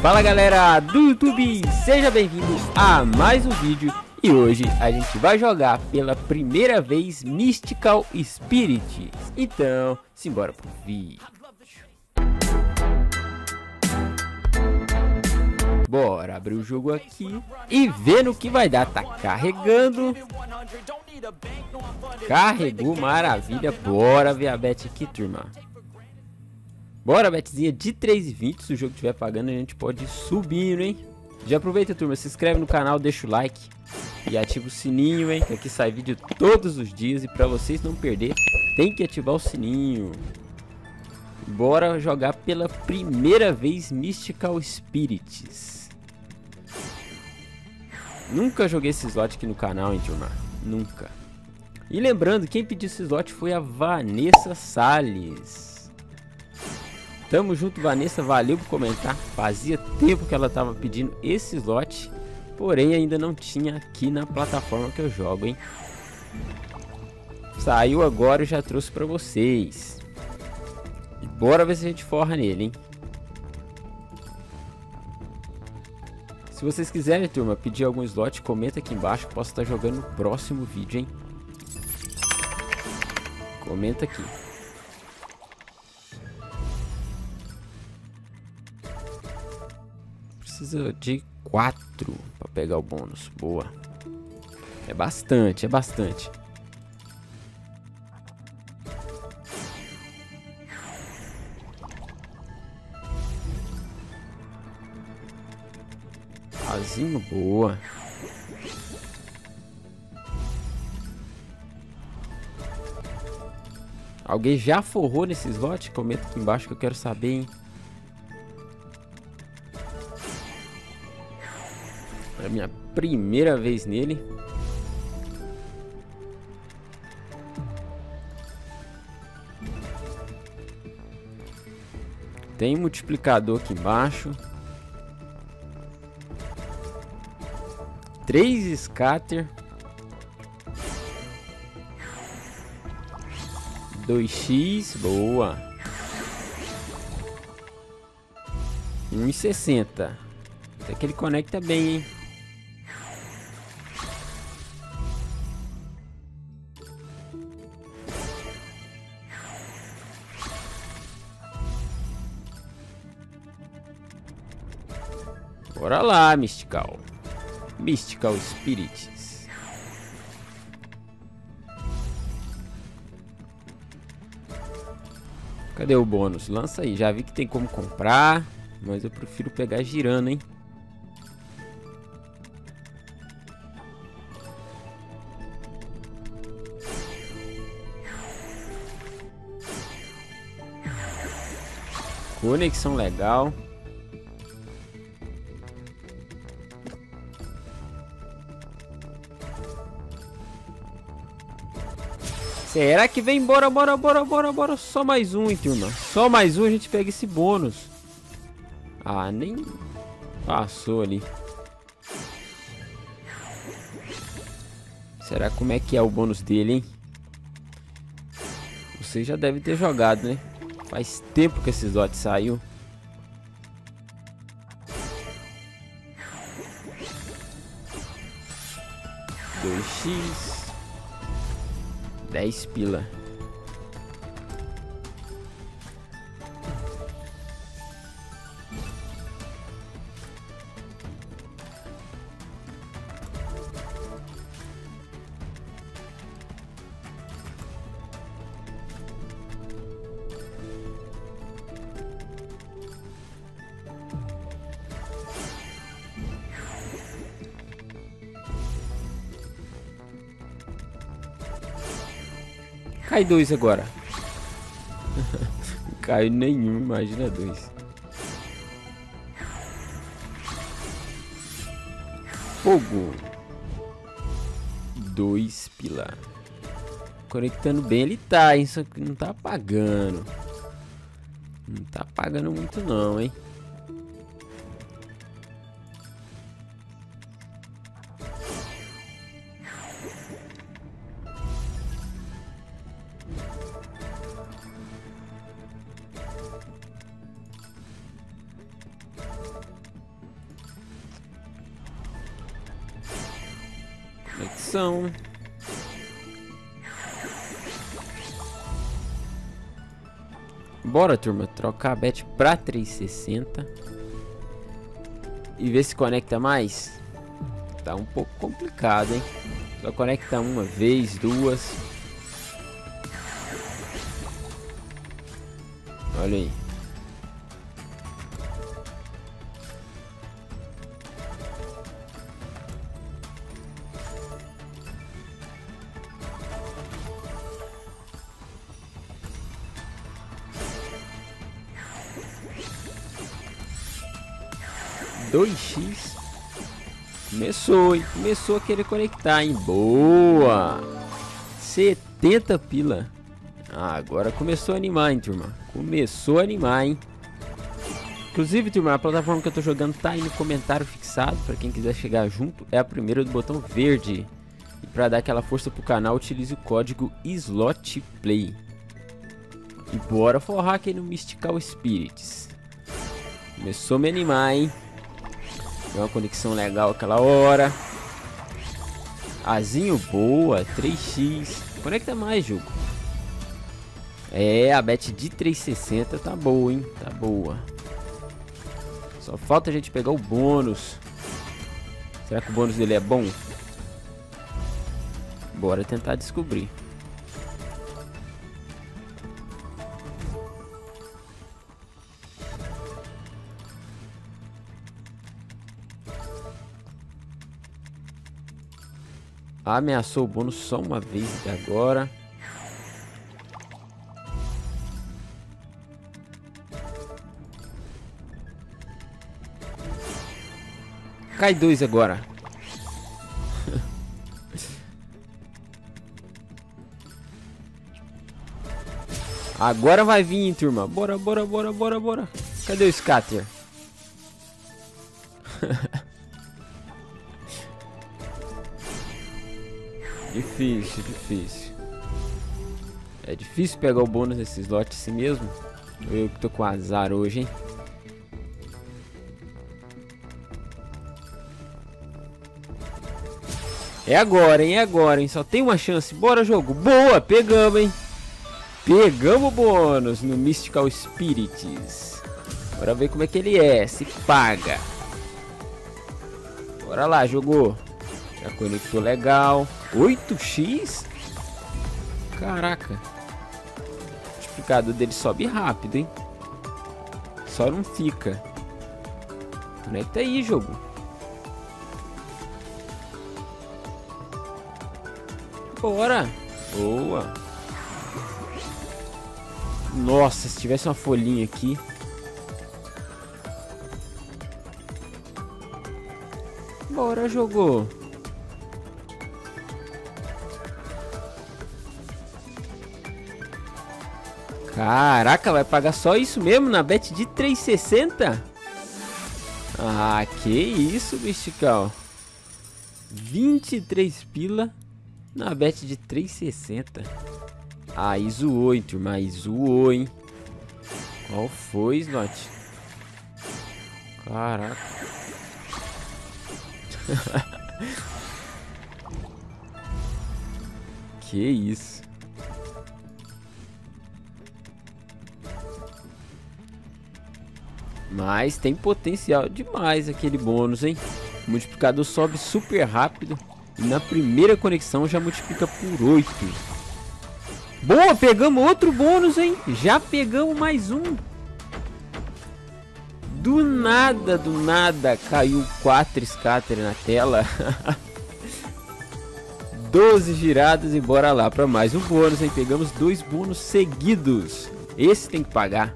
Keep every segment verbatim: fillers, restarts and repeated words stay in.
Fala galera do YouTube, seja bem-vindo a mais um vídeo. E hoje a gente vai jogar pela primeira vez Mystical Spirit. Então, simbora pro vídeo. Bora abrir o jogo aqui e ver no que vai dar. Tá carregando. Carregou, maravilha. Bora ver a bet aqui, turma. Bora, betzinha de três e vinte. Se o jogo estiver pagando, a gente pode ir subindo, hein? Já aproveita, turma, se inscreve no canal, deixa o like e ativa o sininho, hein? Que aqui sai vídeo todos os dias e pra vocês não perder, tem que ativar o sininho. Bora jogar pela primeira vez Mystical Spirits. Nunca joguei esse slot aqui no canal, hein, turma? Nunca. E lembrando, quem pediu esse slot foi a Vanessa Salles. Tamo junto, Vanessa, valeu por comentar. Fazia tempo que ela tava pedindo esse slot, porém ainda não tinha aqui na plataforma que eu jogo, hein? Saiu agora e já trouxe pra vocês. E bora ver se a gente forra nele, hein? Se vocês quiserem, turma, pedir algum slot, comenta aqui embaixo que posso estar jogando no próximo vídeo, hein? Comenta aqui. Precisa de quatro para pegar o bônus. Boa. É bastante, é bastante. Azinho, boa. Alguém já forrou nesse slot? Comenta aqui embaixo que eu quero saber, hein? É a minha primeira vez nele. Tem multiplicador aqui embaixo. Três scatter. dois x, boa. um e sessenta. Até que ele conecta bem, hein? Bora lá, Mystical. Mystical Spirits. Cadê o bônus? Lança aí. Já vi que tem como comprar, mas eu prefiro pegar girando, hein? Conexão legal. Será que vem? Bora, bora, bora, bora, bora. Só mais um, hein, turma. Só mais um, a gente pega esse bônus. Ah, nem passou ali. Será como é que é o bônus dele, hein? Você já deve ter jogado, né? Faz tempo que esse slot saiu. dois x. dez pila. Cai dois agora. Não caiu nenhum, imagina dois. Fogo. Dois pila. Conectando bem ele tá, hein? Só que não tá apagando. Não tá apagando muito não, hein? conexão. Bora, turma, trocar a bet pra trezentos e sessenta e ver se conecta mais. Tá um pouco complicado, hein? Só conecta uma vez, duas. Olha aí. dois x. Começou, hein? Começou a querer conectar, hein? Boa! setenta pila. Ah, agora começou a animar, hein, turma? Começou a animar, hein? Inclusive, turma, a plataforma que eu tô jogando tá aí no comentário fixado. Pra quem quiser chegar junto, é a primeira do botão verde. E pra dar aquela força pro canal, utilize o código SLOTPLAY. E bora forrar aqui no Mystical Spirits. Começou a me animar, hein? Deu uma conexão legal aquela hora. Azinho boa, três x. Conecta mais, jogo. É, a bet de trezentos e sessenta tá boa, hein? Tá boa. Só falta a gente pegar o bônus. Será que o bônus dele é bom? Bora tentar descobrir. Ameaçou o bônus só uma vez até agora. Cai dois agora. Agora vai vir, hein, turma. Bora, bora, bora, bora, bora. Cadê o scatter? Difícil, difícil. É difícil pegar o bônus nesse slot assim mesmo. Eu que tô com azar hoje, hein? É agora, hein? É agora, hein? Só tem uma chance. Bora, jogo. Boa! Pegamos, hein? Pegamos o bônus no Mystical Spirits. Bora ver como é que ele é. Se paga. Bora lá, jogou. Já conectou legal. oito x? Caraca. O multiplicador dele sobe rápido, hein? Só não fica. Conecta aí, jogo. Bora. Boa. Nossa, se tivesse uma folhinha aqui. Bora, jogou. Caraca, vai pagar só isso mesmo na bet de trezentos e sessenta? Ah, que isso, Mystical. vinte e três pila na bet de trezentos e sessenta. Aí zoou, hein, turma. Aí zoou, hein. Qual foi, Slot? Caraca. Que isso. Mas tem potencial demais aquele bônus, hein? O multiplicador sobe super rápido. E na primeira conexão já multiplica por oito. Boa, pegamos outro bônus, hein? Já pegamos mais um. Do nada, do nada, caiu quatro scatter na tela. doze giradas e bora lá para mais um bônus, hein? Pegamos dois bônus seguidos. Esse tem que pagar.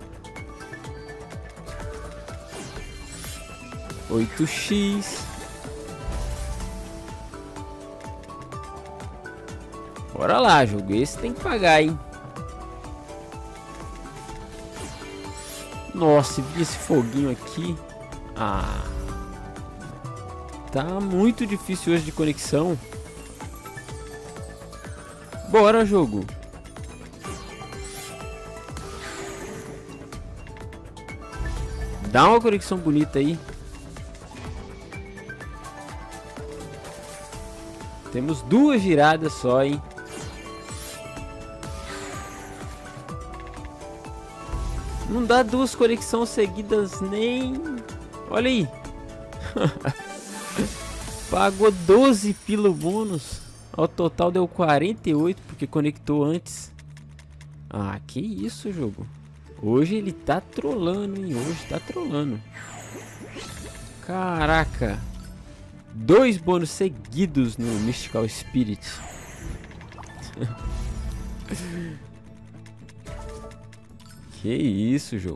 oito x. Bora lá, jogo. Esse tem que pagar, hein? Nossa, vi esse foguinho aqui. Ah. Tá muito difícil hoje de conexão. Bora, jogo. Dá uma conexão bonita aí. Temos duas giradas só, hein? Não dá duas conexões seguidas nem... Olha aí. Pagou doze pelo bônus. Ao total deu quarenta e oito porque conectou antes. Ah, que isso, jogo. Hoje ele tá trolando, hein? Hoje tá trolando. Caraca. Dois bônus seguidos no Mystical Spirit. Que isso, jogo.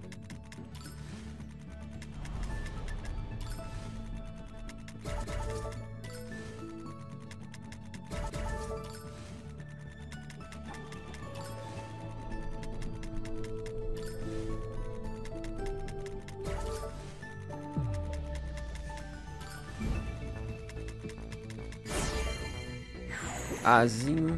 Azinho.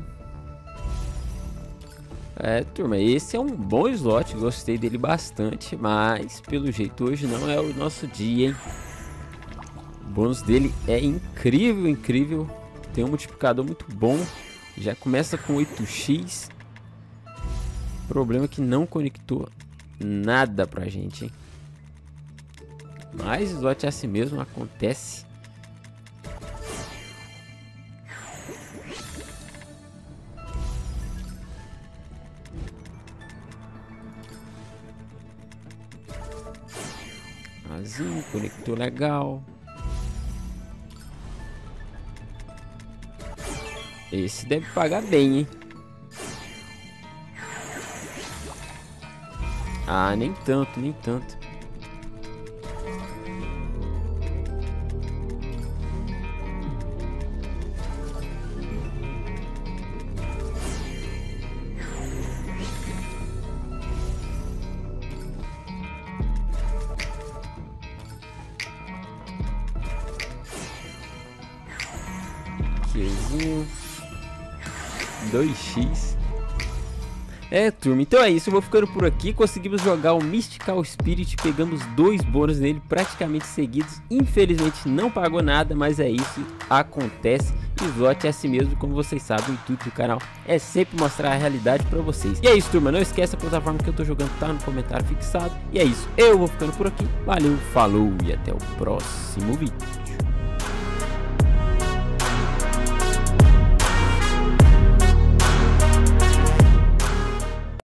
É, turma, esse é um bom slot, gostei dele bastante, mas pelo jeito hoje não é o nosso dia, hein? O bônus dele é incrível, incrível. Tem um multiplicador muito bom. Já começa com oito x. O problema é que não conectou nada pra gente, hein? Mas slot é assim mesmo, acontece. Azinho, conectou legal. Esse deve pagar bem, hein? Ah, nem tanto, nem tanto. dois x. É, turma, então é isso, eu vou ficando por aqui. Conseguimos jogar o Mystical Spirit, pegamos dois bônus nele praticamente seguidos. Infelizmente não pagou nada, mas é isso, acontece. E o slot é assim mesmo, como vocês sabem, o intuito do canal é sempre mostrar a realidade pra vocês. E é isso, turma, não esquece a plataforma que eu tô jogando, tá no comentário fixado. E é isso, eu vou ficando por aqui, valeu, falou e até o próximo vídeo.